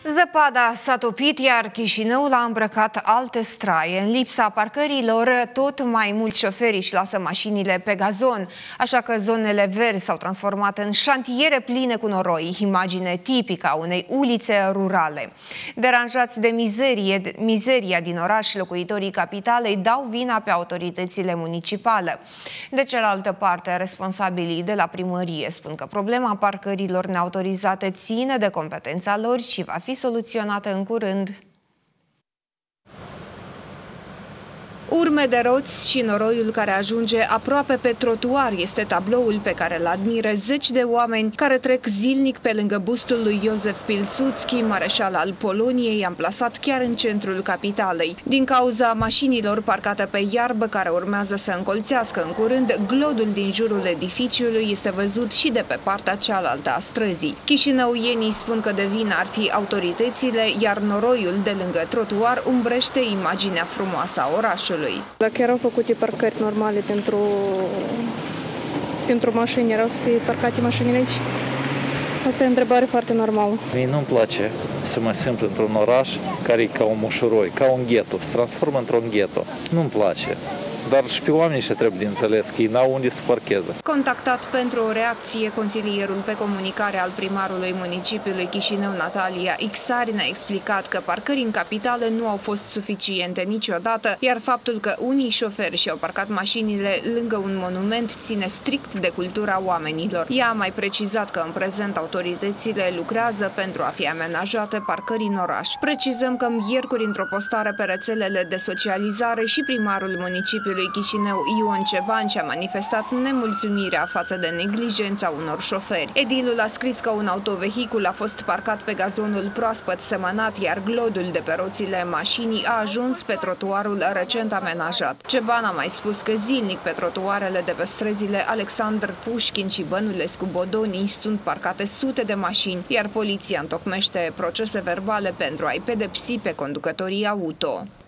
Zăpada s-a topit, iar Chișinăul a îmbrăcat alte straie. În lipsa parcărilor, tot mai mulți șoferi își lasă mașinile pe gazon, așa că zonele verzi s-au transformat în șantiere pline cu noroi, imagine tipică a unei ulițe rurale. Deranjați de mizeria din oraș, locuitorii capitalei dau vina pe autoritățile municipale. De cealaltă parte, responsabilii de la primărie spun că problema parcărilor neautorizate ține de competența lor și va fi soluționată în curând. Urme de roți și noroiul care ajunge aproape pe trotuar este tabloul pe care îl admiră zeci de oameni care trec zilnic pe lângă bustul lui Iosif Pilsudski, mareșal al Poloniei, amplasat chiar în centrul capitalei. Din cauza mașinilor parcate pe iarbă care urmează să încolțească în curând, glodul din jurul edificiului este văzut și de pe partea cealaltă a străzii. Chișinăuienii spun că de vină ar fi autoritățile, iar noroiul de lângă trotuar umbrește imaginea frumoasă a orașului. Dacă erau făcute parcări normale pentru mașini, erau să fie parcate mașinile aici? Asta e o întrebare foarte normală. Mie nu-mi place să mă simt într-un oraș care e ca un mușuroi, ca un ghetto, se transformă într-un ghetto. Nu-mi place. Dar și pe oamenii ăștia trebuie de înțeles că ei n-au unde să parcheze. Contactat pentru o reacție, consilierul pe comunicare al primarului municipiului Chișinău, Natalia Ixarin, a explicat că parcări în capitală nu au fost suficiente niciodată, iar faptul că unii șoferi și-au parcat mașinile lângă un monument ține strict de cultura oamenilor. Ea a mai precizat că în prezent autoritățile lucrează pentru a fi amenajate parcări în oraș. Precizăm că miercuri, într-o postare pe rețelele de socializare, și primarul municipiului Chișinău, Ion Cebanci, a manifestat nemulțumirea față de neglijența unor șoferi. Edilul a scris că un autovehicul a fost parcat pe gazonul proaspăt semănat, iar glodul de pe roțile mașinii a ajuns pe trotuarul recent amenajat. Ceban a mai spus că zilnic pe trotuarele de pe străzile Alexandru Pușkin și Bănulescu Bodoni sunt parcate sute de mașini, iar poliția întocmește procese verbale pentru a-i pedepsi pe conducătorii auto.